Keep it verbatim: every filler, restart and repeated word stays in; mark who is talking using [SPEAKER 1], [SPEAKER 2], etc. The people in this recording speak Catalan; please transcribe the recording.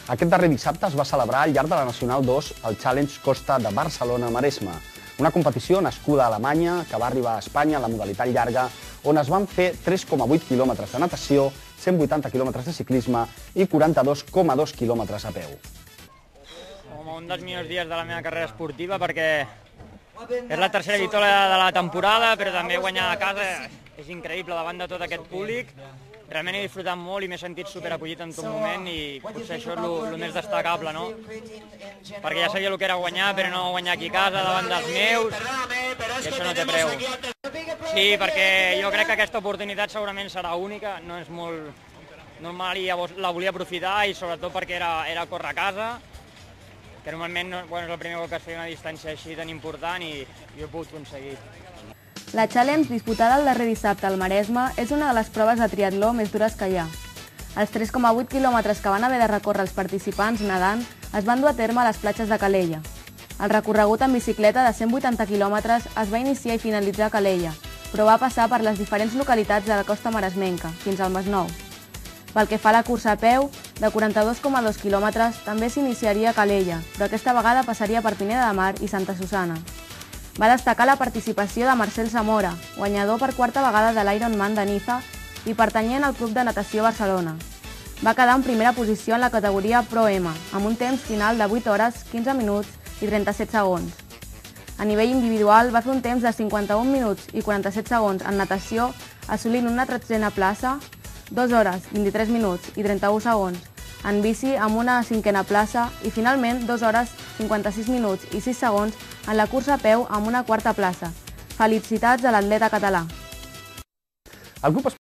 [SPEAKER 1] Aquest darrer dissabte es va celebrar al llarg de la Nacional dos el Challenge Costa de Barcelona-Maresme, una competició nascuda a Alemanya que va arribar a Espanya en la modalitat llarga, on es van fer tres coma vuit quilòmetres de natació, cent vuitanta quilòmetres de ciclisme i quaranta-dos coma dos quilòmetres a peu.
[SPEAKER 2] Com un dels millors dies de la meva carrera esportiva, perquè és la tercera victòria de la temporada, però també guanyar a casa és increïble davant de tot aquest públic. Realment he disfrutat molt i m'he sentit superacollit en tot moment i potser això és el més destacable, no? Perquè ja sabia el que era guanyar, però no guanyar aquí a casa davant dels meus, i això no té preu. Sí, perquè jo crec que aquesta oportunitat segurament serà única, no és molt normal i llavors la volia aprofitar i sobretot perquè era, era córrer a casa, que normalment no, bueno, és el primer cop que es feia una distància així tan important i, i ho he pogut aconseguir.
[SPEAKER 3] La Challenge, disputada el darrer dissabte al Maresme, és una de les proves de triatló més dures que hi ha. Els tres coma vuit quilòmetres que van haver de recórrer els participants nedant es van dur a terme a les platges de Calella. El recorregut en bicicleta de cent vuitanta quilòmetres es va iniciar i finalitzar a Calella, però va passar per les diferents localitats de la costa maresmenca, fins al Masnou. Pel que fa a la cursa a peu, de quaranta-dos coma dos quilòmetres, també s'iniciaria a Calella, però aquesta vegada passaria per Pineda de Mar i Santa Susana. Va destacar la participació de Marcel Zamora, guanyador per quarta vegada de l'Ironman de Niza i pertanyent al Club de Natació Barcelona. Va quedar en primera posició en la categoria Pro M, amb un temps final de vuit hores, quinze minuts i trenta-set segons. A nivell individual va fer un temps de cinquanta-un minuts i quaranta-set segons en natació, assolint una tretzena plaça, dues hores, vint-i-tres minuts i trenta-u segons, en bici amb una cinquena plaça i finalment dues hores, cinquanta-sis minuts i sis segons en la cursa a peu amb una quarta plaça. Felicitats a l'atleta català.
[SPEAKER 1] El grup